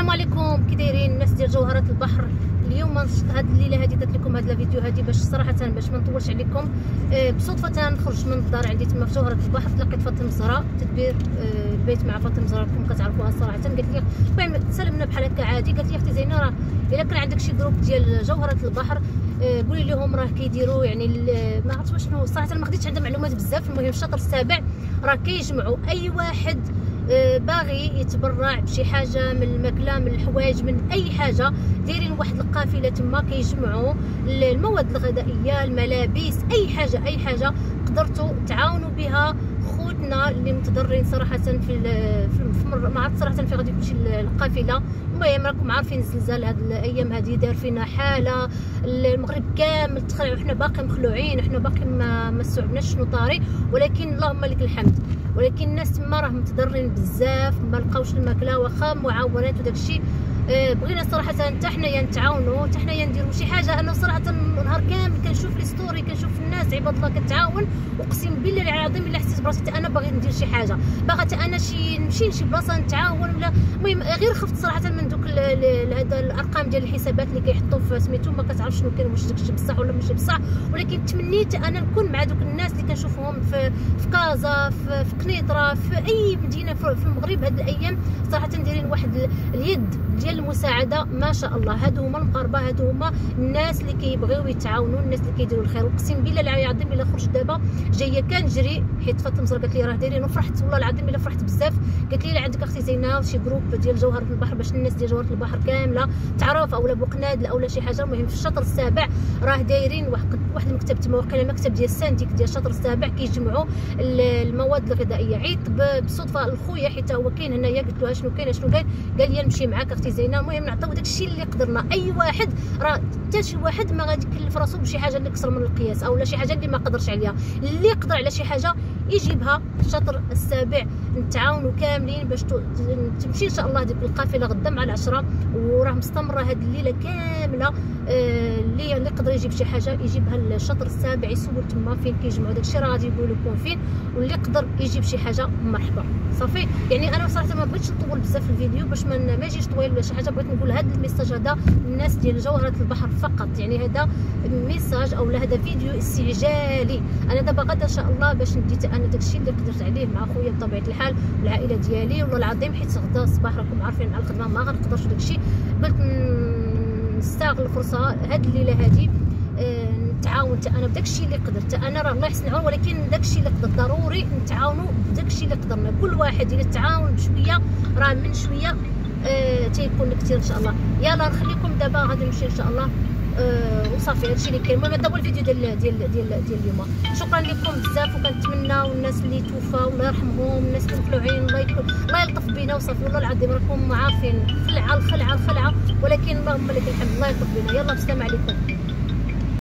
السلام عليكم، كي دايرين الناس ديال جوهرات البحر؟ اليوم هاد الليله هادي درت لكم هاد الفيديو هادي باش صراحه باش ما نطولش عليكم. بصدفه خرجت من الدار عندي تما في جوهرات البحر، تلاقيت فاطمه الزهراء تدبير البيت مع فاطمه الزهراء، راكم كتعرفوها صراحه. قالت لي المهم سلمنا بحال هكا عادي، قالت لي اختي زينه راه الا كان عندك شي جروب ديال جوهرات البحر قولي لهم راه كيديروا يعني ما عرفتش شنو صراحه، ما خديتش عندها معلومات بزاف. المهم الشهر السابع راه كيجمعوا اي واحد باغي يتبرع بشي حاجه من الماكله من الحوايج من اي حاجه، دايرين واحد القافله تما كيجمعوا المواد الغذائيه الملابس اي حاجه قدرتوا تعاونوا بها خوتنا اللي متضررين صراحه في ما عرفت صراحه في غادي تمشي القافله. المهم راكم عارفين الزلزال هاد الايام هادي دار فينا حاله، المغرب كامل تخلع وحنا باقي مخلوعين، حنا باقي ما استوعبناش شنو طاري، ولكن اللهم لك الحمد. ولكن الناس تما راه متضررين بزاف، ما لقاوش الماكله واخا معاونات وداكشي. بغينا صراحه حتى حنايا نتعاونوا، حتى حنايا نديروا شي حاجه. انا صراحه النهار كامل كنشوف لي ستوري، كنشوف الناس عباد الله كتعاون، اقسم بالله العظيم الا حسيت براسي انا باغي ندير شي حاجه، باغا انا نمشي لشي بلاصه نتعاون ولا. المهم غير خفت صراحه من دوك هذا الارقام ديال الحسابات اللي كيحطوا في سميتو، ما كتعرفش شنو كاين، واش داكشي بصح ولا ماشي بصح. ولكن تمنيت انا نكون مع دوك الناس اللي كنشوفهم في كازا، في قنيطره، في اي مدينه في المغرب هاد الايام صراحه دايرين واحد اليد ديال المساعده ما شاء الله. هادو هما المغاربه، هادو هما الناس اللي كيبغيو يتعاونوا، الناس اللي كيديروا الخير. اقسم بالله العظيم الا خرجت دابا جايه كنجري حيت فاطمه الزهراء قالت لي راه دايرين، وفرحت والله العظيم الا فرحت بزاف. قالت لي الا عندك اختي زينه شي جروب ديال جوهره البحر باش الناس ديال جوهره البحر كامله تعرف، اولا بوقناد اولا شي حاجه. المهم في الشهر السابع راه دايرين واحد المكتب تما، وقيله المكتب ديال السانتيك ديال الشهر السابع كيجمعوا المواد الغذائيه. عيط بالصدفه لخويا حيت هو كاين هنايا، قلت له شنو كاين قال لي نمشي معاك اختي زينه. المهم نعطيو داكشي اللي قدرنا، اي واحد راه حتى شي واحد ما غادي يكلف راسو بشي حاجه اللي كسر من القياس اولا شي حاجه اللي ما قدرش عليها. اللي يقدر على شي حاجه يجيبها في الشهر السابع، نتعاونوا كاملين باش تمشي ان شاء الله ديك القافله غدا مع العشره، وراه مستمره هذه الليله كامله. اللي يقدر يجيب شي حاجه يجيبها الشهر السابع، يسول تما فين كيجمعوا داكشي راه غادي يقول لكم فين، واللي يقدر يجيب شي حاجه مرحبا صافي. يعني انا صراحه ما بغيتش نطول بزاف في الفيديو باش ما يجيش طويل ولا شي حاجه. بغيت نقول هذا الميساج هذا الناس ديال جوهره البحر فقط، يعني هذا ميساج اولا هذا فيديو استعجالي. انا دابا غدا ان شاء الله باش ندي انا داكشي اللي قدرت عليه مع خويا بطبيعه الحال والعائله ديالي، والله العظيم حيت غدا الصباح راكم عارفين مع الخدمه ما غنقدرش داكشي. قلت نستغل الفرصه هاد الليله هادي نتعاون حتى انا بداكشي اللي قدرت. انا راه الله يحسن العون، ولكن داكشي اللي قدر ضروري نتعاونوا بداكشي اللي قدرنا. كل واحد الا تعاون بشويه راه من شويه تيكون كثير ان شاء الله. يلا نخليكم دابا غادي نمشي ان شاء الله وصافي هادشي اللي كاين. المهم هذا هو الفيديو ديال اليوم. شكرا لكم بزاف، وكنتمناو الناس اللي توفاو الله يرحمهم، الناس اللي مخلوعين الله يلطف بينا وصافي. والله العظيم راكم عارفين الخلعه، ولكن اللهم لك الحمد الله يلطف بينا. يلا بسلام عليكم.